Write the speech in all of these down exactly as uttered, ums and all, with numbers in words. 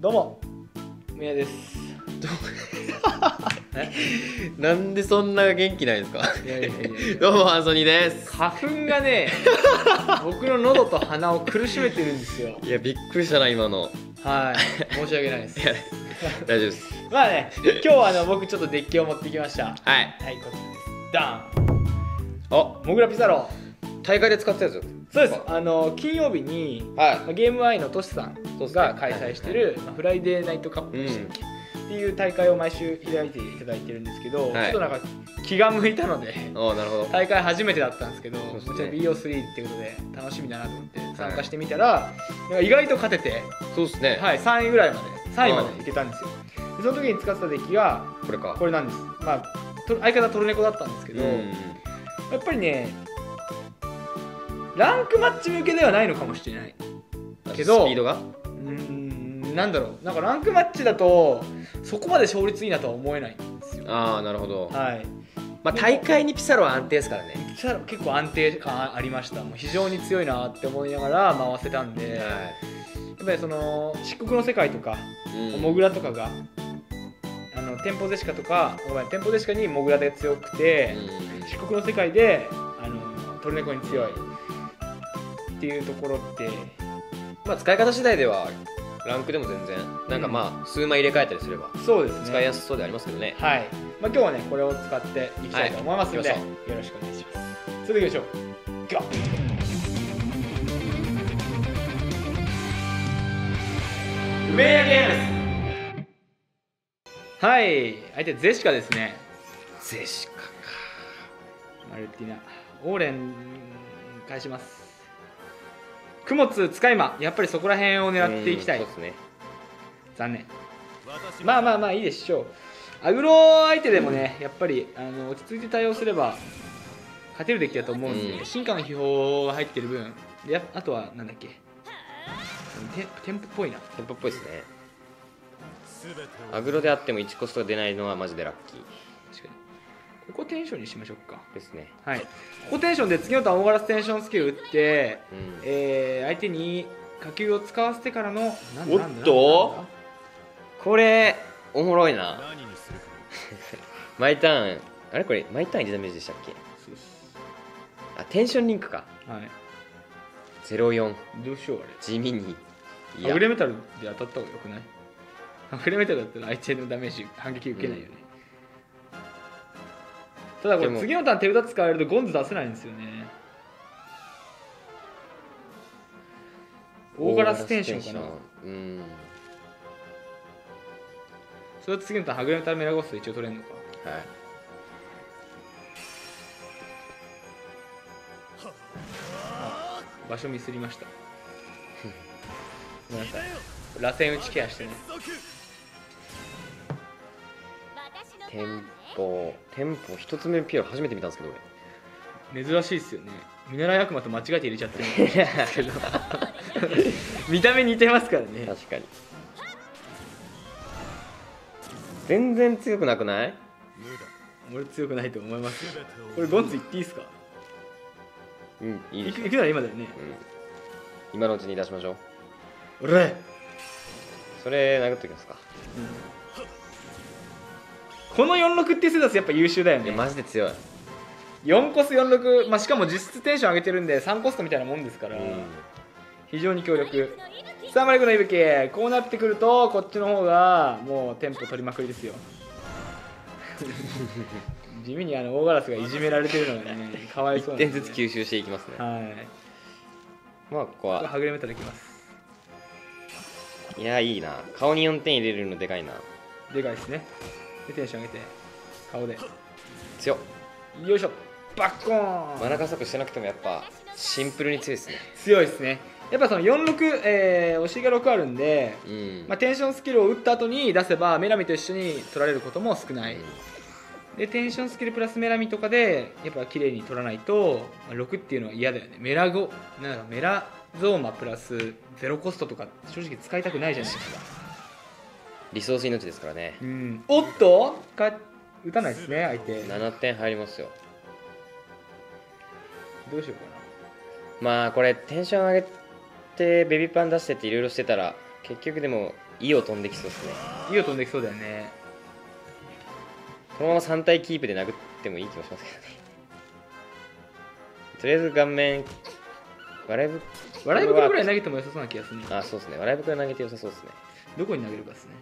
どうも宮です。 なんでそんな元気ないんですか？ いやいやいやいやどうもアンソニーです。 花粉がね僕の喉と鼻を苦しめてるんですよ。 いやびっくりしたな今の。 はい申し訳ないですいや大丈夫です。 まあね今日はあの僕ちょっとデッキを持ってきました。 はいはいこちらです。ダあ、 ンモグラピザロ。 大会で使ったやつ。 そうです。あの金曜日に、 はまあゲームアイのトシさんそうっすねが開催してる、まあフライデーナイトカップでしたっけ、っていう大会を毎週開いていただいてるんですけど、 はいちょっとなんか気が向いたのでい。おおなるほど。 大会初めてだったんですけど、 そうっすねこちら ビーオースリー っていうことで楽しみだなと思って参加してみたら、なんか意外と勝てて、 そうですね。 はい、さんいぐらいまでさんいまでいけたんですよ。でその時に使ってたデッキがこれか。 これなんです。まあと相方トルネコだったんですけど、 うん。 やっぱりねランクマッチ向けではないのかもしれないけど、 スピードが。 うーんなんだろう、なんかランクマッチだとそこまで勝率いいなとは思えないんですよ。 ああなるほど。 はい。 まあ大会にピサロは安定ですからね。 ピサロ結構安定感ありました。もう非常に強いなって思いながら回せたんで、 はやっぱりその漆黒の世界とか、 い。うんモグラとかがあのテンポゼシカとかごめんテンポゼシカにモグラで強くて、 うん漆黒の世界であのトルネコに強いっていうところって、 まあ使い方次第ではランクでも全然なんかまあ数枚入れ替えたりすればそうですね、 使いやすそうでありますけどね。 はい、まあ、今日はねこれを使っていきたいと思いますので、 はいよろしくお願いします。それでは行きましょう。ゴー梅屋ゲームズ。はい、相手ゼシカですね。 ゼシカか。 マルティナオーレン返します。供物使い魔、やっぱりそこら辺を狙っていきたい。 そうですね。 残念。まあまあまあいいでしょう。アグロ相手でもねやっぱりあの落ち着いて対応すれば勝てるデッキだと思うんで、 うん進化の秘宝が入ってる分で、やあとはなんだっけテテンポっぽいな。 テンポっぽいですね。アグロであってもいちコストが出ないのはマジでラッキー確かにここテンションにしましょうか。 ですね。 はい、ここテンションで次のターンオーガラステンションスキル打って、 うんえー相手に火球を使わせてからのなんだおっなんだとなんだこれおもろいな。毎ターンあれこれ毎ターンいちダメージでしたっけ？ そうっす。 あテンションリンクか。 はいゼロよんどうしようあれ地味に。いアやグレメタルで当たった方がよくない？アグレメタルだったら相手のダメージ反撃受けないよね、うん、ただこれ次のターン手札使われるとゴンズ出せないんですよね。オーガラステンションかな。 うん。 それと次のターンハグレメタルメラゴスと一応取れるのか。 はい。 場所ミスりましたごめんなさい。螺旋打ちケアしてね。 テンポテンポ一つ目ピアロ初めて見たんですけど俺。 珍しいっすよね。見習い悪魔と間違えて入れちゃってるんですけど見た目似てますからね。 確かに。全然強くなくない？ 俺強くないと思いますよ。これゴンズいっていいっすか？ うんいいですよ。 いくいくなら今だよね。 うん。今のうちに出しましょう。 おれ、 それ殴っときますか。 このよんろくっていうセダスやっぱ優秀だよね。 いやマジで強い。 よんコスよんろく、まあ、しかも実質テンション上げてるんでさんコストみたいなもんですから、 うん。 非常に強力。さあマリクのいぶき、こうなってくるとこっちの方がもうテンポ取りまくりですよ地味にあの大ガラスがいじめられてるのがねかわいそうなん一点で、ね、 ずつ吸収していきますね。 はい。 まあここははぐれメタルいきます。 いやいいな。顔によんてん入れるのでかいな。 でかいですね。でテンション上げて顔で強っ。 よいしょバッコーン。 マナ加速してなくてもやっぱシンプルに強いですね。 強いですね。やっぱそのよんろく、えー、お尻がろくあるんで、 うん。 まあ、テンションスキルを打った後に出せばメラミと一緒に取られることも少ない、 うんでテンションスキルプラスメラミとかでやっぱ綺麗に取らないと、まあ、ろくっていうのは嫌だよね。メラゴなんかメラゾーマプラスゼロコストとか正直使いたくないじゃないですか。 リソース命ですからね。 うんおっとか打たないですね相手。 ななてん入りますよ。 どうしようかまあこれテンション上げてベビーパン出してっていろいろしてたら結局でもイオ飛んできそうですね。 イオ飛んできそうだよね。 このままさん体キープで殴ってもいい気もしますけどね。とりあえず顔面笑いぶ笑い袋ぐらい投げても良さそうな気がするね。 あ、そうですね。笑い袋投げて良さそうですね。 どこに投げるかですね。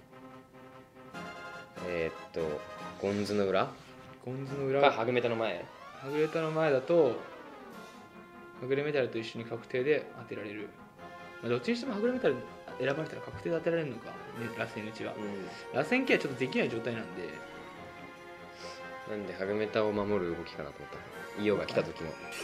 えー、っとゴンズの裏ゴンズの裏かハグメタの前。 ハグレタの前だとハグレメタルと一緒に確定で当てられる、まあ、どっちにしてもハグレメタル選ばれたら確定で当てられるのか、ね、螺旋打ちは、 うん、 螺旋系はちょっとできない状態なんで、 なんでハグメタを守る動きかなと思った。イオが来た時の。 確か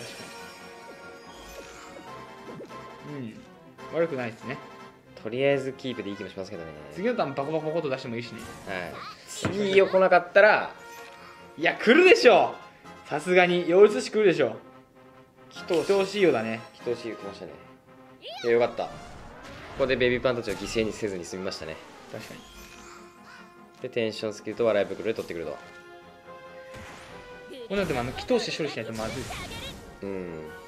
にうん悪くないですね。 とりあえずキープでいい気もしますけどね。 次のターンバコバコバコと出してもいいしね。 はい次イオ来なかったらいや来るでしょ、さすがに両立し来るでしょ。 祈人押しいよだね。 人押し来ましたね。いやよかった。ここでベビーパンたちを犠牲にせずに済みましたね。 確かに。 でテンションスキルと笑い袋で取ってくると。 これだってあの祈祷して処理しないとまずいです。 うん、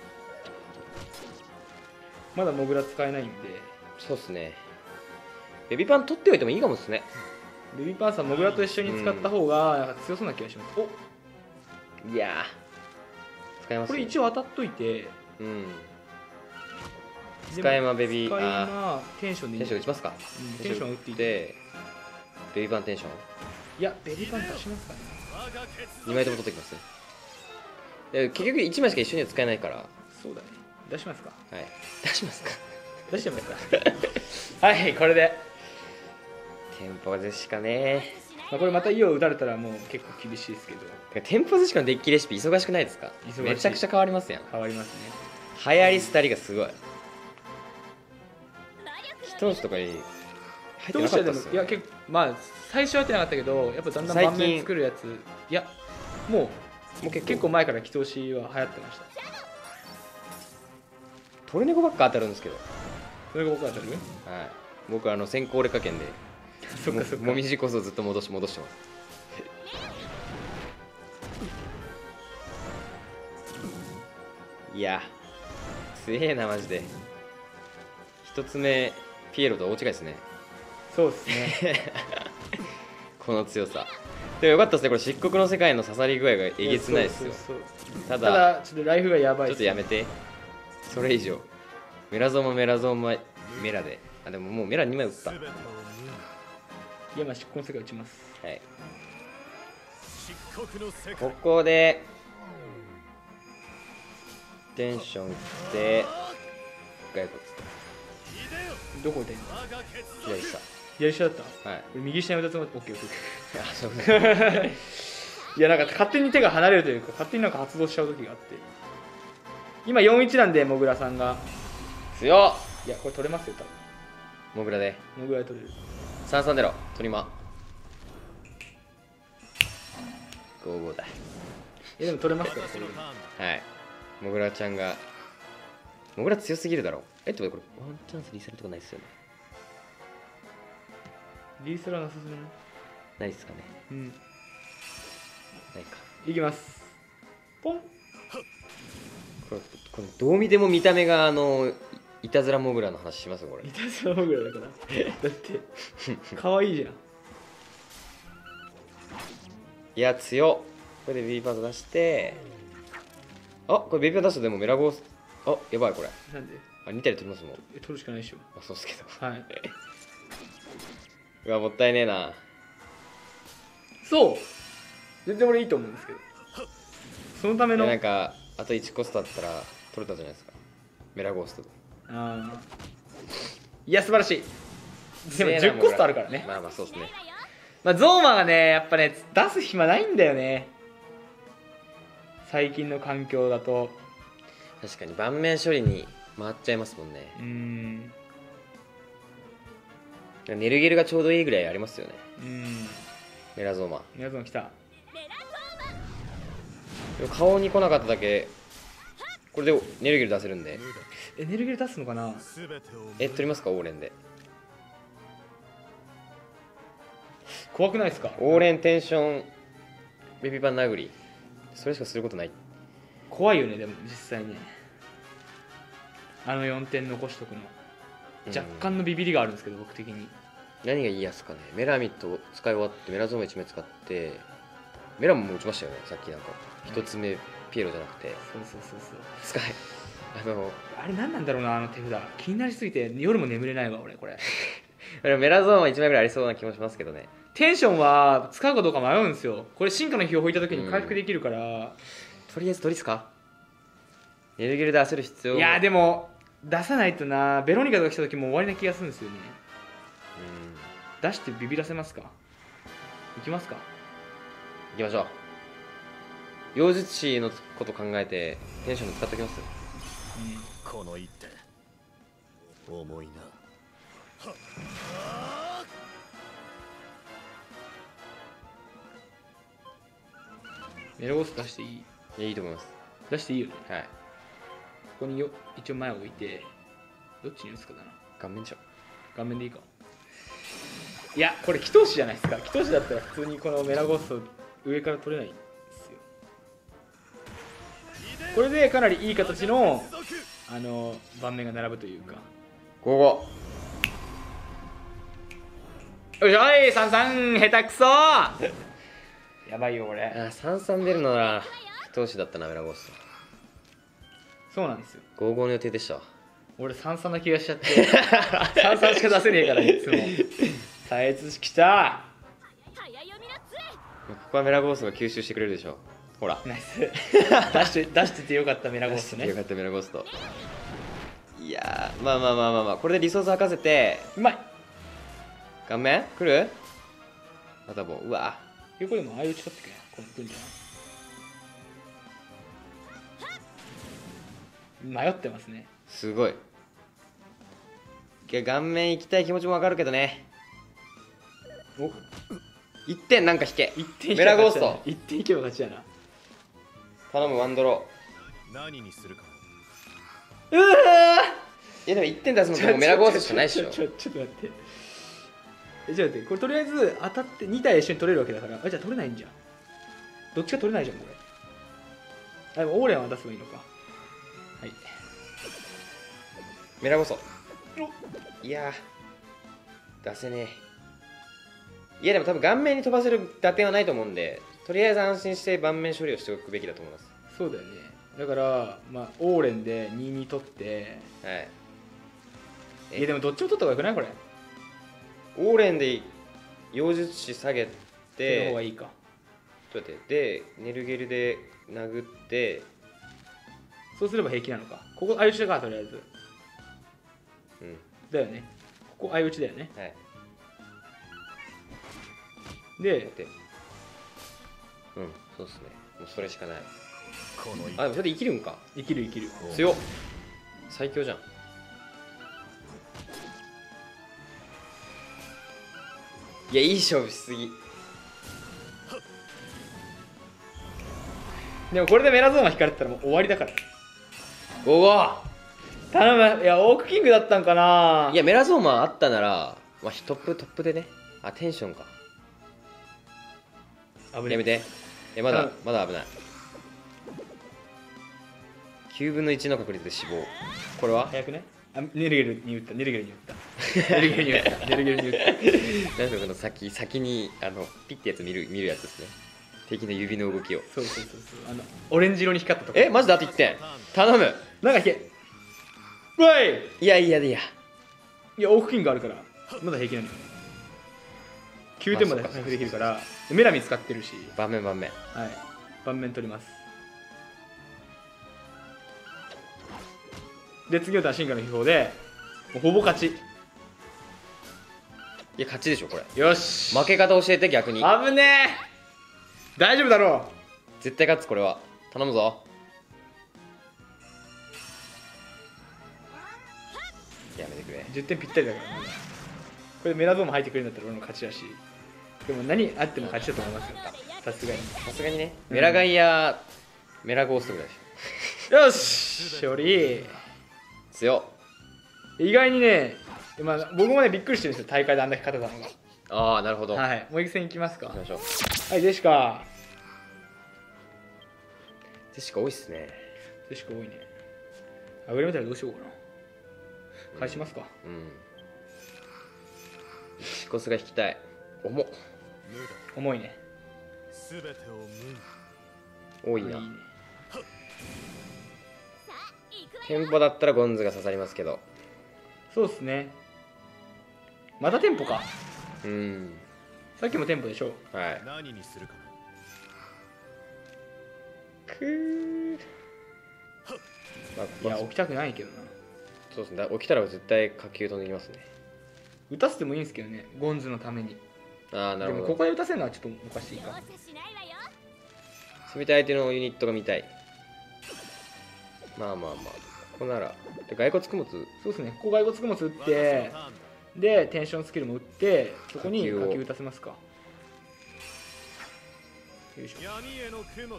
まだモグラ使えないんで、 そうっすね。ベビーパン取っておいてもいいかもですね。 ベビーパンさんモグラと一緒に使った方がなんか強そうな気がします。おいやー使えますね。 これ一応当たっといて、 うん使えまベビー使いあまテンションでいいんじゃないテンション打ちますか。 うんテンション打っていいでベビーパンテンションいやベビーパン出しますかね。 にまいとも取ってきますね。で結局いちまいしか一緒には使えないから。 そうだね、出しますか。 はい出しますか。 出してますかはいこれで、 テンポでしかね。 まあ、これまたイオ打たれたらもう結構厳しいですけどてかテンポでしかのデッキレシピ忙しくないですか。 忙しいめちゃくちゃ変わりますやん。 変わりますね。 流行り廃りがすごい。一つとかに入ってなかったっすよ、ね、 いや結構まあ最初はやってなかったけどやっぱだんだん盤面作るやついやもうもう結構結構前から祈祷師は流行ってました。 トルネコばっか当たるんですけど。 それが僕は当たる。 はい僕あの先行劣化圏でそっかそっかもみじこそずっと戻し戻してます。いや強えなマジで。一つ目ピエロと大違いですね。 そうですねこの強さでもよかったですね。これ漆黒の世界の刺さり具合がえげつないですよ。 そうそうそうただただちょっとライフがやばいちょっとやめて。それ以上メラゾーマメラゾーマメラであでももうメラにまい打った。はいいやまあ漆黒の世界打ちます。 ここでテンションって骸骨どこ打てんの。 左下。 左下だったはい俺右下に打たつもり。オッケーオッケあそうねーいやなんか勝手に手が離れるというか勝手になんか発動しちゃう時があって、今よんいちなんでモグラさんが強っ。 いやこれ取れますよ多分。 モグラでモグラで取れる。 さんさん出ろトリマごごだ。 えでも取れますからこれでも。 はいモグラちゃんがモグラ強すぎるだろ。えっとこれワンチャンスリーサルとかないっすよね。 リースラーなさそうじゃない。 ないっすかね。 うんないか。 いきますポン。 これこれどう見ても見た目があのいたずらモグラの話しますこれ。 いたずらモグラだからだって可愛いじゃん。 いや強っ。これでベビーパート出してあこれベビーパート出すとでもメラゴースあやばいこれなんであに体で取りますもん。 え取るしかないでしょ。 あそうっすけどはい。 うわもったいねえな。 そう全然俺いいと思うんですけど、そのためいのやなんかあといちコストあったら取れたじゃないですかメラゴースト。 ああいや素晴らしい。でもじゅっコストあるからね。 まあまあそうですね。 まあゾーマがねやっぱね出す暇ないんだよね最近の環境だと。 確かに盤面処理に回っちゃいますもんね。 うーんネルゲルがちょうどいいぐらいありますよね。 うーんメラゾーマ皆さん来た。 でも顔に来なかっただけこれでネルゲル出せるんで。 エネルギー出すのかな。 え取りますかオーレンで。 怖くないですか。 オーレンテンションベビーパン殴りそれしかすることない。 怖いよねでも実際ねあのよんてん残しとくの若干のビビりがあるんですけど僕的に。 何がいいやつかね。メラミット使い終わってメラゾーマいちまい使ってメラももう打ちましたよねさっき。なんか一つ目ピエロじゃなくてそうそうそうそう。 使いあのあれ何なんだろうな、あの手札気になりすぎて夜も眠れないわ俺これ。 メラゾーマいちまいぐらいありそうな気もしますけどね。 テンションは使うかどうか迷うんですよ。これ進化の秘宝を置いた時に回復できるから、 とりあえず取りすか。ネルゲルで焦る必要いやでも出さないとな。ベロニカとか来た時もう終わりな気がするんですよね。 うん出してビビらせますか。いきますか。 行きましょう。妖術師のこと考えてテンションで使っておきます。 この一手重いな。 メラゴス出していい？ いや、いいと思います。 出していいよね。 はい。 ここによ一応前を置いて、どっちに打つかだな。 顔面でしょ。 顔面でいいか。いやこれ祈祷師じゃないですか。祈祷師だったら普通にこのメラゴスを上から取れないんですよ。これでかなりいい形のあの盤面が並ぶというか。 ゴーゴおいおい、さんさん下手くそやばいよこれ。 ー。あ、さんさん出るのな。投手だったな、メラゴースト。 そうなんですよ。 ゴーゴーの予定でした。 俺さんさんな気がしちゃってさんさんしか出せねえからいつも。さえつしきた。 ここはメラゴーストが吸収してくれるでしょ。ほらナイス出して出しててよかったメラゴストね。 よかったメラゴースト。いやー、まあまあまあまあまあ、これでリソース吐かせてうまい。 顔面来る。またもう、うわえこれもああいう打ち取ってけ。この来るんじゃない。迷ってますね。 すごい。いや、顔面行きたい気持ちもわかるけどね。 おいってんなんか引け。 一点メラゴーストいってんいけば勝ちやな。 頼むワンドロ何にするか。 うわー。いやでもいってん出すのってもうメラゴーストしかないでしょ。 ちょちょちょっと待って。えちょっと待って、これとりあえず当たってに体一緒に取れるわけだから。あ、じゃあ取れないんじゃん。どっちか取れないじゃんこれ。あ、でもオーレンは出せばいいのか。はい。 メラゴースト。いやー出せねえ。いやでも多分顔面に飛ばせる打点はないと思うんで、とりあえず安心して盤面処理をしておくべきだと思います。 そうだよね。だからまあオーレンでにに取って、 はい。 いやでもどっちも取った方がよくないこれ。 オーレンで妖術師下げ手の方て、 がいいか。 どうやってでネルゲルで殴って、 そうすれば平気なのか。ここ相打ちだからとりあえず。 うんだよね。ここ相打ちだよね。 はいで、 で、うんそうっすね。もうそれしかない。 この一あでもそれで生きるんか。 生きる生きる。 強っ。最強じゃん。いやいい勝負しすぎ。 でもこれでメラゾーマ引かれてたらもう終わりだから。 ゴーゴー。 頼む。いやオークキングだったんかな。 いやメラゾーマあったなら、まあ、トップトップでね。あテンションか。 危ねやめて。えまだうんまだ危ない。きゅうぶんのいちの確率で死亡。これは早くね。あネルゲルに打ったネルゲルに打ったネルゲルに打ったネルゲルに打ったなんかこの先先にあのピッてやつ見る見るやつですね。敵の指の動きを。 そうそうそうそう。あのオレンジ色に光ったとこ。 えマジであといってん頼む。 なんか引け。うわい。 いやいやいや。 いやオークキングあるからまだ平気なのよ。きゅうてんまでまあそうか回復できるからメラミ使ってるし。 盤面盤面。 はい。盤面取ります。で次は進化の秘宝でもうほぼ勝ち。 いや勝ちでしょこれ。 よし。 負け方教えて逆に。 危ねえ。大丈夫だろ絶対勝つこれは。頼むぞ。やめてくれ。 う。じゅってんぴったりだからね。これメラゾーマ入ってくれるんだったら俺の勝ちだし。でも何あっても勝ちだと思いますよ。さすがに。 さすがにね。 うんメラガイア、メラゴーストぐらいでしよし勝利。 ょ。強っ。 意外にね、まあ、僕もねびっくりしてるんですよ大会であんだけ勝てたのが。 ああなるほど。 はいもう一戦いきますか。 行きましょう。 はいジェシカ。 ジェシカ多いっすね。 ジェシカ多いね。あ上見たらどうしようかな。返しますか。 うん。 シコスが引きたい。重っ。 無駄。 重いね。 すべてを無に。 多いな。 いいね。 テンポだったらゴンズが刺さりますけど。 そうっすね。またテンポか。 うーん。 さっきもテンポでしょ。 はい。 何にするかくー。まあ、 いや、 まあ起きたくないけどな。 そうですね。だ起きたら絶対火球飛んできますね。 打たせてもいいんですけどね、ゴンズのために。 ああ、なるほど。 でもここで打たせるのはちょっとおかしいか。 攻めた相手のユニットが見たい。まあまあまあ。ここなら。で骸骨供物。 そうですね、ここ骸骨供物打っ私のてターンだ。 でテンションスキルも打ってそこに火球を火球打たせますか。よいしょ。 闇への供物。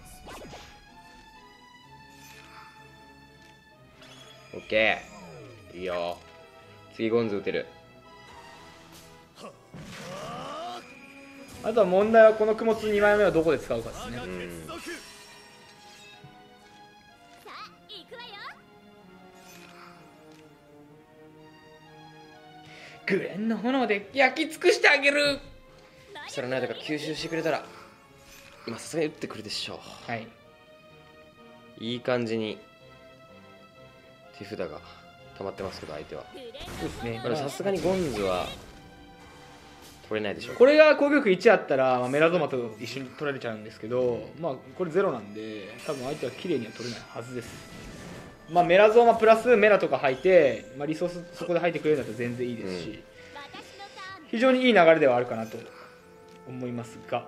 オッケー。いいよ。次ゴンズ打てる。 あとは問題はこの供物にまいめをどこで使うかですね。 うん。 グレンの炎で焼き尽くしてあげる。 それないとか吸収してくれたら今さすがに打ってくるでしょはい。 う。いい感じに手札が溜まってますけど相手は。 そうですね。 まださすがにゴンズは取れないでしょう。 これが攻撃力いちあったら、まあ、メラゾマと一緒に取られちゃうんですけど、まあこれゼロなんで多分相手は綺麗には取れないはずです。まあメラゾーマプラスメラとか吐いて、まあ、リソースそこで吐いてくれるんだったら全然いいですし、 うん非常にいい流れではあるかなと思いますが、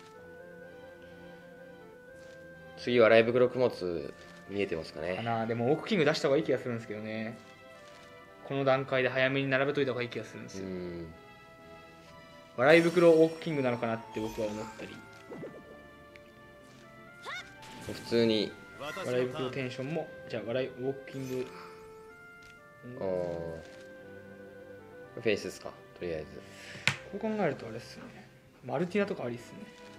次はライブクロック物見えてますかかね。 な。でもオークキング出した方がいい気がするんですけどね。この段階で早めに並べといた方がいい気がするんですよ。 うん笑い袋オークキングなのかなって僕は思ったり、 普通に私笑い袋のターン。 テンションもじゃあ笑いウォーキングあーフェイスですかとりあえず。 こう考えるとあれっすよね、マルティナとかありっすね。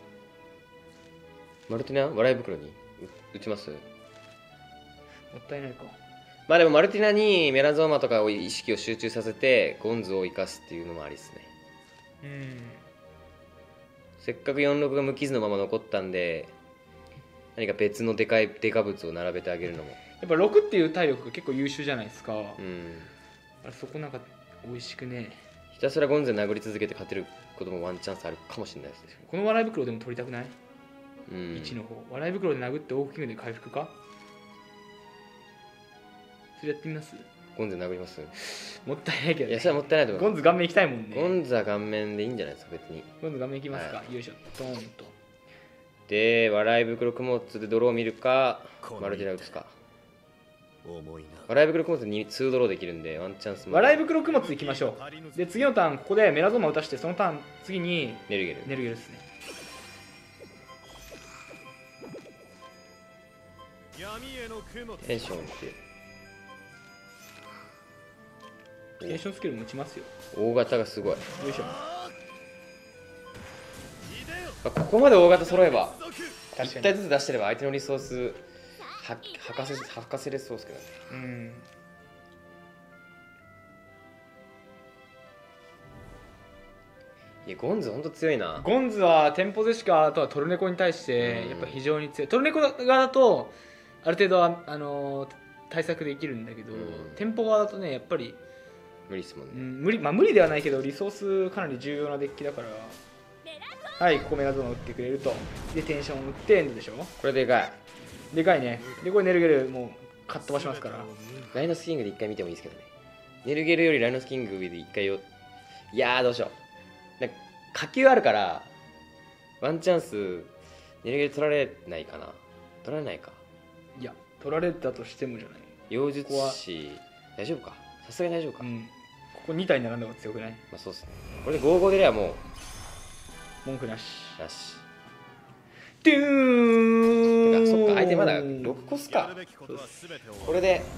マルティナ笑い袋に打ちます。 もったいないか。 まあでもマルティナにメラゾーマとかを意識を集中させてゴンズを生かすっていうのもありですね。 うんせっかくよんろくが無傷のまま残ったんで何か別のでかいデカ物を並べてあげるのも。 やっぱろくっていう体力が結構優秀じゃないですか。 うんあれそこなんか美味しくね。 ひたすらゴンズで殴り続けて勝てることもワンチャンスあるかもしれないですね。 この笑い袋でも取りたくない、 うんいちの方笑い袋で殴ってオークキングで回復か。それやってみます。 ゴンズで殴ります。 もったいないけど、ね、 いやそれはもったいないと思います。 ゴンズ顔面行きたいもんね。 ゴンズは顔面でいいんじゃないですか別に。 ゴンズ顔面行きますか、 はよいしょドーンと。 で笑い袋供物でドローを見るかマルティナ打つか。 重いな。 笑い袋供物ににドローできるんでワンチャンスも笑い袋供物いきましょう。で次のターンここでメラゾーマ打たしてそのターン次にネルゲルネルゲルですね。 闇への供物。 テンションってテンションスキルも打ちますよ。 大型がすごい。 よいしょ。 まあここまで大型揃えば確かにいち体ずつ出してれば相手のリソースははかせはかせれそうですけどね。 うんいやゴンズほんと強いな。 ゴンズはテンポゼシカとはトルネコに対してうんやっぱ非常に強い。トルネコ側だとある程度はあのー対策できるんだけど、 うんテンポ側だとねやっぱり、 無理ですもんね。 うん無理まあ無理ではないけどリソースかなり重要なデッキだから。はい、ここメラゾーマ打ってくれると。でテンション打ってエンドでしょ。 これでかい。 でかいね。でこれネルゲルもうかっ飛ばしますから。 ライノスキングで一回見てもいいですけどね。ネルゲルよりライノスキングで一回よ。いやーどうしよう。なんか火球あるからワンチャンスネルゲル取られないかな。取られないか。 いや取られたとしてもじゃない。 妖術師大丈夫か。さすがに大丈夫か。まうんここに体並んだ方が強くない。 あそうっすね。これでごじゅうご出ればも文句なし。 うなし。 ドゥーン。 てかそっか相手まだろくコスか。これで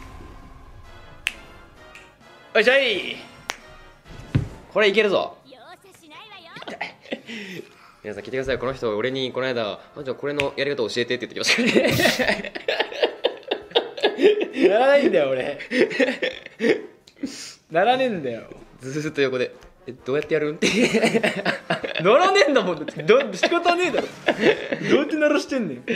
おいしょい。 これいけるぞ。皆さん聞いてください。この人俺にこの間あじゃあこれのやり方教えてって言ってきましたならないんだよ俺ならねえんだよ。 ずーっと横でえどうやってやるんって鳴らねえんだもんだってど仕方ねえだろどうやって鳴らしてんねん。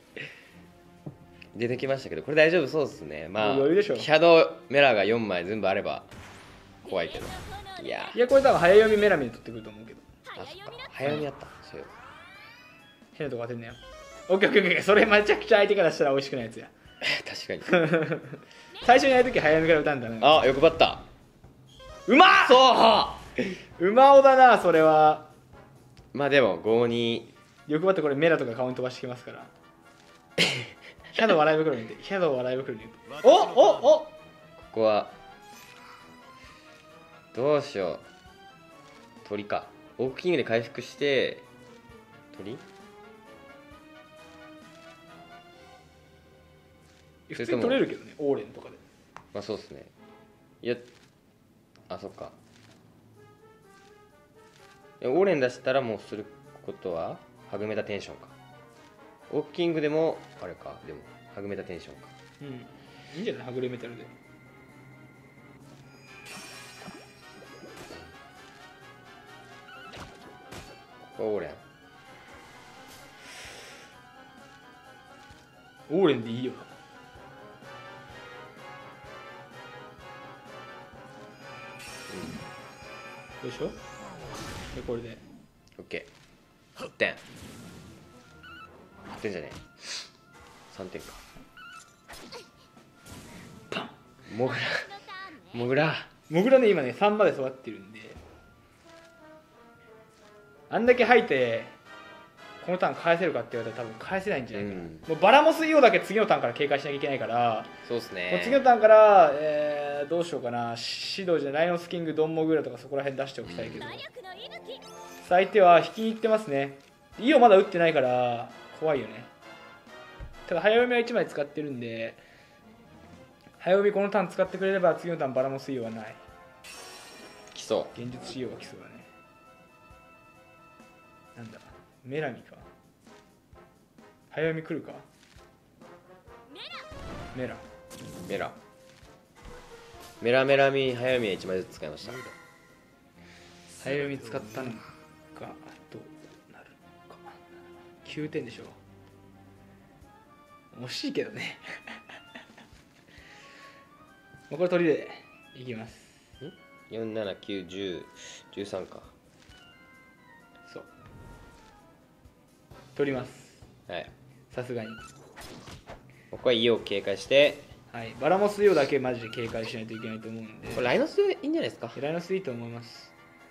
出てきましたけど、これ大丈夫そうですね。まあ余裕でしょシャドウメラがよんまい全部あれば怖いけど、いやいやこれ多分早読みメラミで取ってくると思うけど、 あそっか早めにあったそうよ。 変なとこ当てんねよ。オッケーオッケーオッケー、それめちゃくちゃ相手からしたら美味しくないやつや。 確かに最初にやるとき早読みから歌うんだな。 あ、欲張った。 うまっ、そううまおだなそれは。 まあでもごに欲張ってこれメラとか顔に飛ばしてきますからシャドウ笑い袋に言ってシャドウ笑い袋に言っておおおここはどうしよう。鳥か。オークキングで回復して鳥普通に取れるけどね、オーレンとかで。 まあそうっすね。いやあそっか。いやオーレン出したらもうすることはハグメタテンションか。オークキングでもあれか。でもハグメタテンションか。 うん、いいんじゃないはぐれメタルで。 オーレンオーレンでいいよな。よいしょ。でこれでオッケー。はってんはってんじゃねえさんてんか。 パン。 モグラモグラモグラね今ねさんまで育ってるんで、あんだけ吐いてこのターン返せるかって言われたら多分返せないんじゃないかな、 うんもうバラモスイオだけ次のターンから警戒しなきゃいけないから、 そうっすもうね。 次のターンから、えーどうしようかな、シドじゃライノスキングドンモグラとかそこら辺出しておきたいけど、相手は引きに行ってますね。イオまだ打ってないから怖いよね。ただ早読みはいちまい使ってるんで、早読みこのターン使ってくれれば次のターンバラモスイオはない。 来そ現実仕様が来そうだね。なんだメラミか。早読み来るか。メラう。メラメラメラミ早読みはいちまいずつ使いました。 早読み使ったのかどうなるか。きゅうてんでしょ。惜しいけどねもうこれ取りでいきます。 よん、なな、きゅう、じゅう、じゅうさんか。 そう取ります。 はい。 さすがに。 ここは家を警戒して、 はい、バラモスイオだけマジで警戒しないといけないと思うんで、 これライノスいいんじゃないですか。 ライノスいいと思います。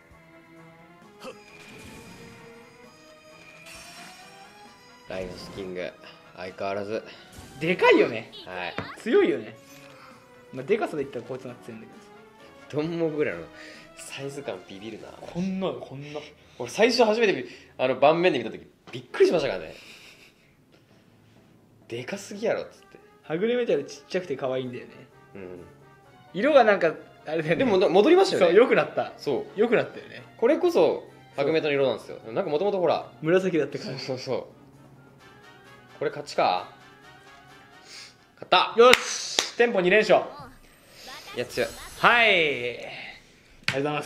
ライノスキング相変わらずでかいよね、 はい強いよね。まあ、でかさで言ったらこいつなってるんだけど、 ドンモグラのサイズ感ビビるな。 こんなこんな俺最初初めて見あの盤面で見た時びっくりしましたからね。でかすぎやろっつって。 はぐれメタルちっちゃくて可愛いんだよね。 うん色がなんかあれだよね。 でも戻りましたよね。 そう良くなった。 そう良くなったよね。 これこそハグメタの色なんですよ。なんかもともとほら紫だったかそうら。 そうそうこれ勝ちか。勝ったよしテンポに連勝。 いや強い。 はいありがとうございます。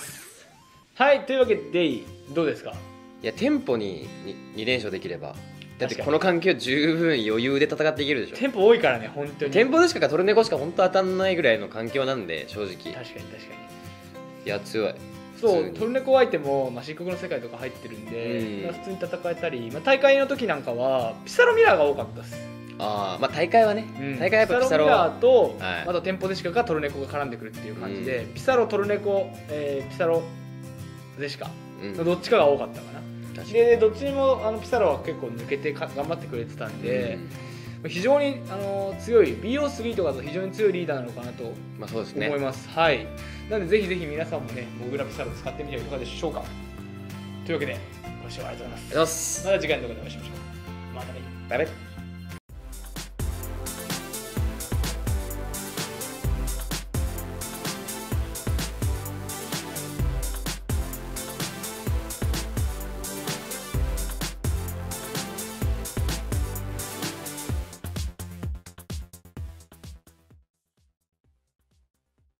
はいというわけでどうですか。 いやテンポに に連勝できればだって確かにこの環境十分余裕で戦っていけるでしょ。 テンポ多いからね本当に。 テンポでしかかトルネコしか本当当たんないぐらいの環境なんで正直。 確かに確かに。 いや強い。 そう普通にトルネコ相手も、まあ、漆黒の世界とか入ってるんで、 うんまあ、普通に戦えたり、まあ、大会の時なんかはピサロミラーが多かったです。 ああまあ大会はね、 うん大会はやっぱピサロミラーと、 はいあとテンポデシカかトルネコが絡んでくるっていう感じで、 うんピサロトルネコ、えーピサロデシカうんのどっちかが多かったかな。 確かにでどっちにもあのピサロは結構抜けてか頑張ってくれてたんで、非常にあの強い ビーオースリー とかと非常に強いリーダーなのかなとうんまあそうですね。 思います。はいなのでぜひぜひ皆さんもねモグラピサロ使ってみてはいかがでしょうか。というわけでご視聴ありがとうございます。 ありがとうございます。 また次回の動画でお会いしましょう。またね。 バイバイ。